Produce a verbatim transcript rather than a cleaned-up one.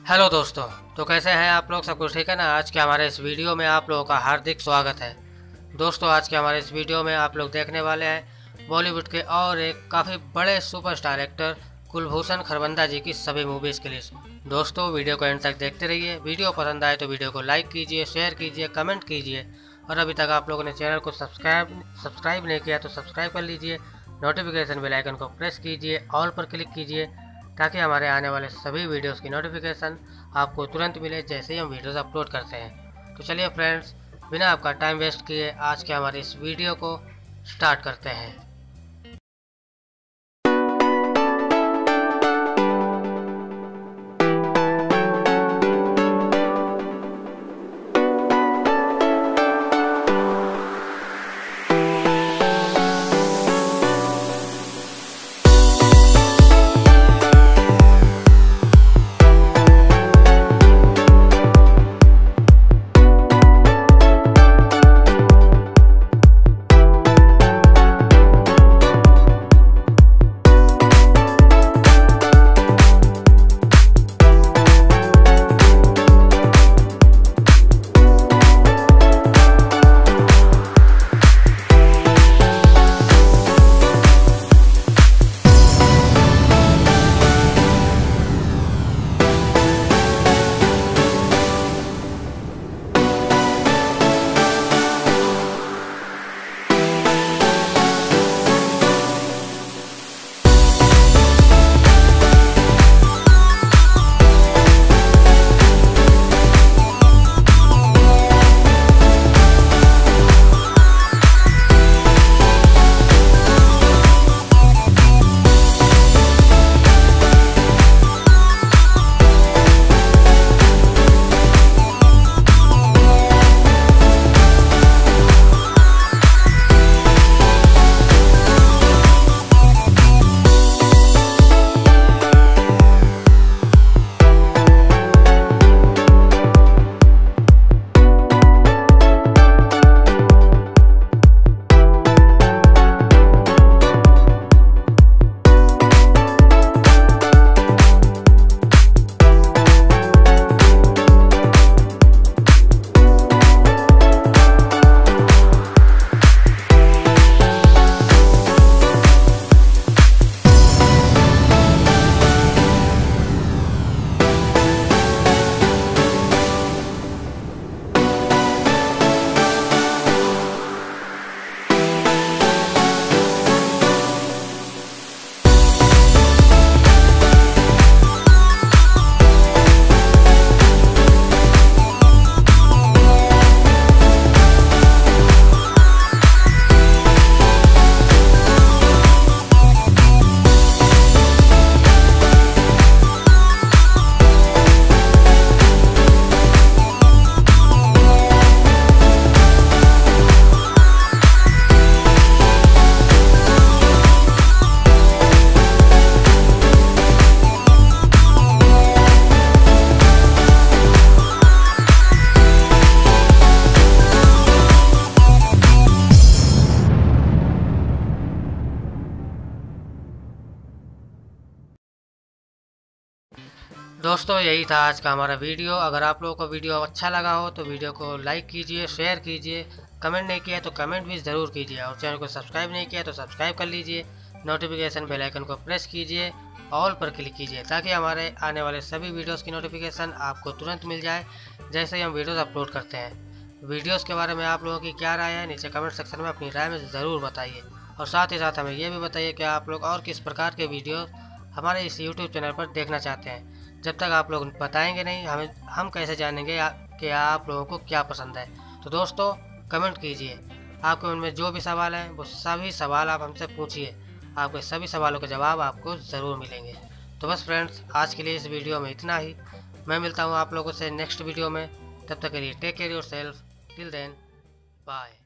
Hello दोस्तों, तो कैसे हैं आप लोग? सब कुछ ठीक है ना? आज के हमारे इस वीडियो में आप लोगों का हार्दिक स्वागत है। दोस्तों, आज के हमारे इस वीडियो में आप लोग देखने वाले हैं बॉलीवुड के और एक काफ़ी बड़े सुपरस्टार एक्टर कुलभूषण खरबंदा जी की सभी मूवीज़ की लिस्ट। दोस्तों, वीडियो को एंड तक देखते रहिए। वीडियो पसंद आए तो वीडियो को लाइक कीजिए, शेयर कीजिए, कमेंट कीजिए और अभी तक आप लोगों ने चैनल को सब्सक्राइब सब्सक्राइब नहीं किया तो सब्सक्राइब कर लीजिए। नोटिफिकेशन बेल आइकन को प्रेस कीजिए, ऑल पर क्लिक कीजिए ताकि हमारे आने वाले सभी वीडियोस की नोटिफिकेशन आपको तुरंत मिले जैसे ही हम वीडियोस अपलोड करते हैं। तो चलिए फ्रेंड्स, बिना आपका टाइम वेस्ट किए आज के हमारे इस वीडियो को स्टार्ट करते हैं। दोस्तों, यही था आज का हमारा वीडियो। अगर आप लोगों को वीडियो अच्छा लगा हो तो वीडियो को लाइक कीजिए, शेयर कीजिए, कमेंट नहीं किया तो कमेंट भी ज़रूर कीजिए और चैनल को सब्सक्राइब नहीं किया तो सब्सक्राइब कर लीजिए। नोटिफिकेशन बेल आइकन को प्रेस कीजिए, ऑल पर क्लिक कीजिए ताकि हमारे आने वाले सभी वीडियोस की नोटिफिकेशन आपको तुरंत मिल जाए जैसे ही हम वीडियोस अपलोड करते हैं। वीडियोस के बारे में आप लोगों की क्या राय है, नीचे कमेंट सेक्शन में अपनी राय में ज़रूर बताइए और साथ ही साथ हमें ये भी बताइए कि आप लोग और किस प्रकार के वीडियो हमारे इस यूट्यूब चैनल पर देखना चाहते हैं। जब तक आप लोग बताएंगे नहीं, हमें हम कैसे जानेंगे कि आप लोगों को क्या पसंद है। तो दोस्तों, कमेंट कीजिए, आपके मन में जो भी सवाल है वो सभी सवाल आप हमसे पूछिए, आपके सभी सवालों के जवाब आपको ज़रूर मिलेंगे। तो बस फ्रेंड्स, आज के लिए इस वीडियो में इतना ही। मैं मिलता हूँ आप लोगों से नेक्स्ट वीडियो में। तब तक के लिए take care yourself. Till then, bye.